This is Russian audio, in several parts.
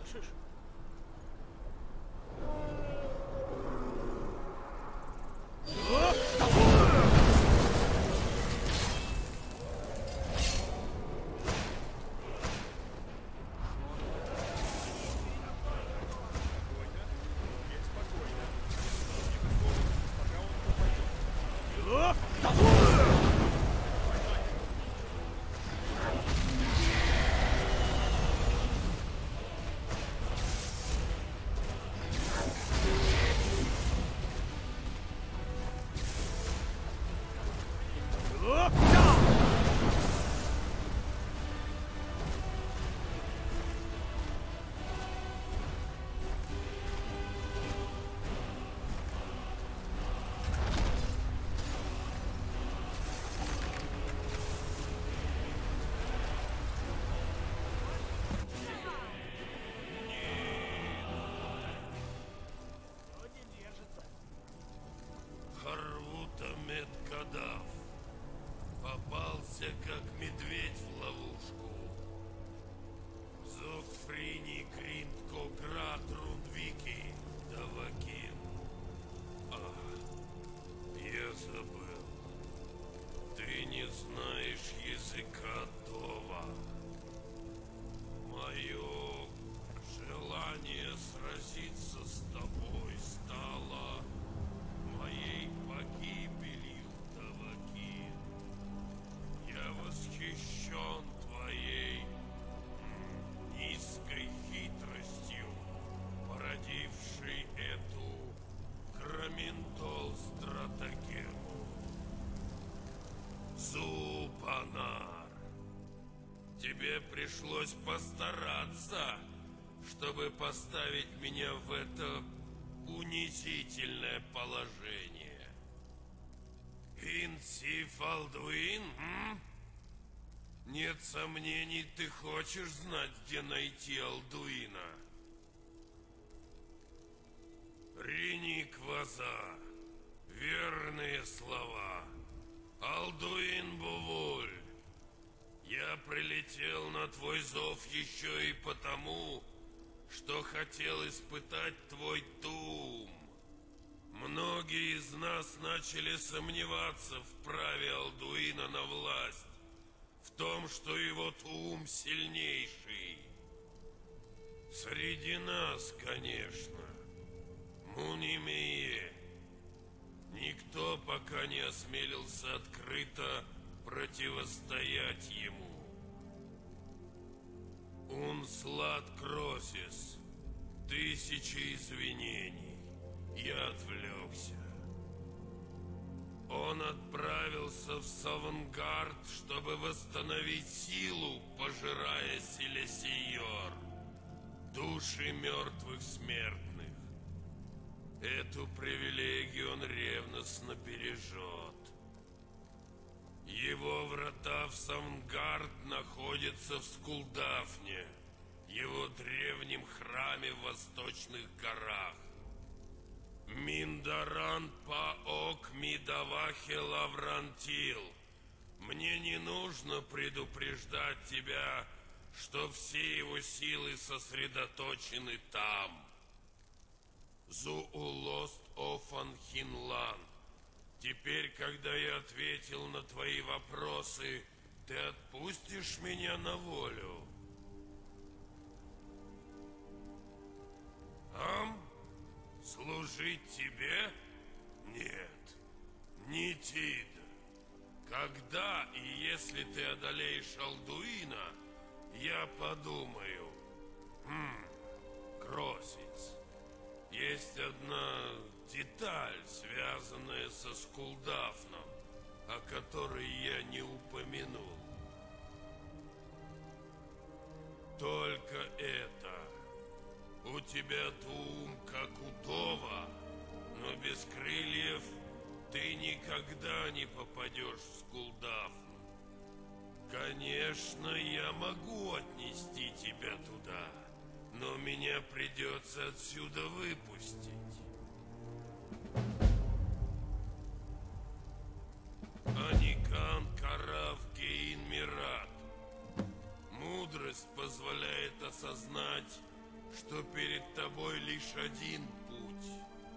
слышишь? Харвута Медкадав попался как медведь в ловушку. Зогфрини Гринтко Град Рундвики Давакин. Я забыл. Ты не знаешь языка Това. Мое желание сразиться с тобой стало моей погибелью, Давакин. Я восхищен твоей низкой хитростью, породившей эту Граминтол-стратагему. Зубанар, тебе пришлось постараться, чтобы поставить меня в это унизительное положение. Инсиф Алдуин, Нет сомнений, ты хочешь знать, где найти Алдуина. Рини Кваза, верные слова. Алдуин Бувуль, я прилетел на твой зов еще и потому, что хотел испытать твой тум. Многие из нас начали сомневаться в праве Алдуина на власть, в том, что его тум сильнейший. Среди нас, конечно, Мунимее, никто пока не осмелился открыто противостоять ему. Унслат Кросис, тысячи извинений, я отвлекся. Он отправился в Савангард, чтобы восстановить силу, пожирая Селесиор, души мертвых смертных. Эту привилегию он ревностно бережет. Его врата в Савангард находятся в Скулдафне, его древнем храме в Восточных горах. Миндаран Паок Мидавахе Лаврантил. Мне не нужно предупреждать тебя, что все его силы сосредоточены там. Зуулост Офан Хинлан. Теперь, когда я ответил на твои вопросы, ты отпустишь меня на волю? Служить тебе? Нет, не Тид. Когда и если ты одолеешь Алдуина, я подумаю. Кросец. Есть одна деталь, связанная со Скулдафном, о которой я не упомянул. Только это. У тебя тум, как у Това, но без крыльев ты никогда не попадешь в Скулдафн. Конечно, я могу отнести тебя туда, но меня придется отсюда выпустить. Аникан Карав Гейн Мират. Мудрость позволяет осознать, что перед тобой лишь один путь.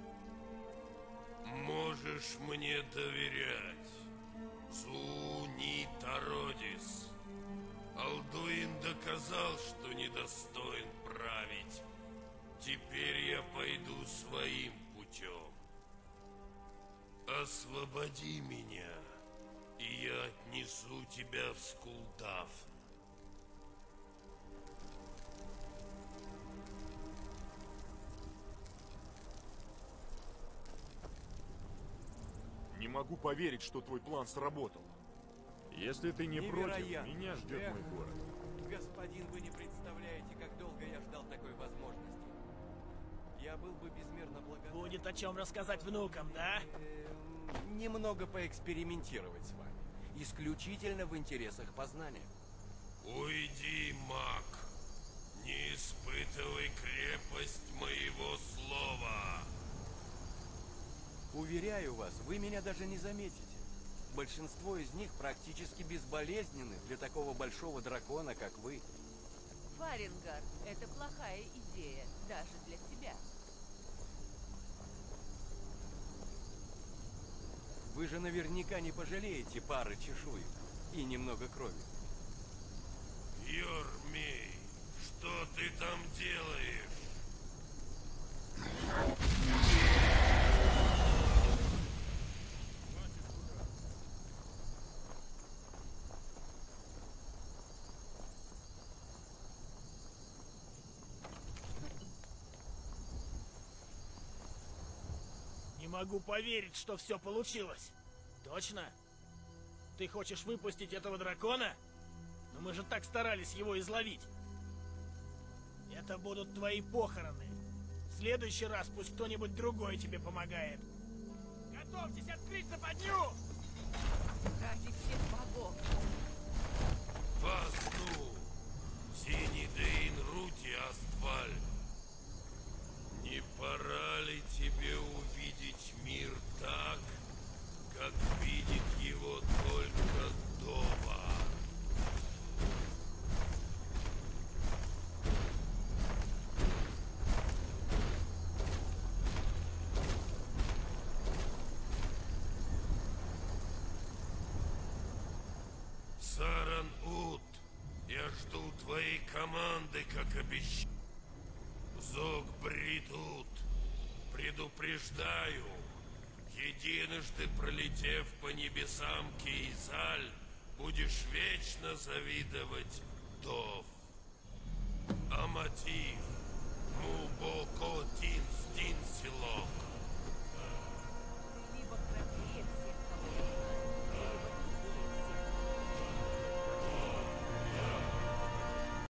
Можешь мне доверять. Зуни Тародис. Алдуин доказал, что недостоин править. Теперь я пойду своим путем. Освободи меня, и я отнесу тебя в Скулдафн. Не могу поверить, что твой план сработал. Если ты не против, меня ждет мой город. Господин, вы не представляете, как долго я ждал такой возможности. Я был бы безмерно благодарен. Будет о чем рассказать внукам, да? Немного поэкспериментировать с вами. Исключительно в интересах познания. Уйди, маг. Не испытывай крепость моего слова. Уверяю вас, вы меня даже не заметите. Большинство из них практически безболезненны для такого большого дракона, как вы. Фарингар, это плохая идея, даже для тебя. Вы же наверняка не пожалеете пары чешуек и немного крови. Йормей, что ты там делаешь? Не могу поверить, что все получилось. Точно? Ты хочешь выпустить этого дракона? Но мы же так старались его изловить. Это будут твои похороны. В следующий раз пусть кто-нибудь другой тебе помогает. Готовьтесь открыть западню! Ради всех богов. Фасну, Синидейн Рути Астваль. Не пора ли тебе увидеть мир так, как видит его только Дова? Саран-Ут, я жду твоей команды, как обещал. Зог-Бритут, предупреждаю, единожды пролетев по небесам Кейзаль, будешь вечно завидовать Дов. Аматив, Мубоко Тинстинсило.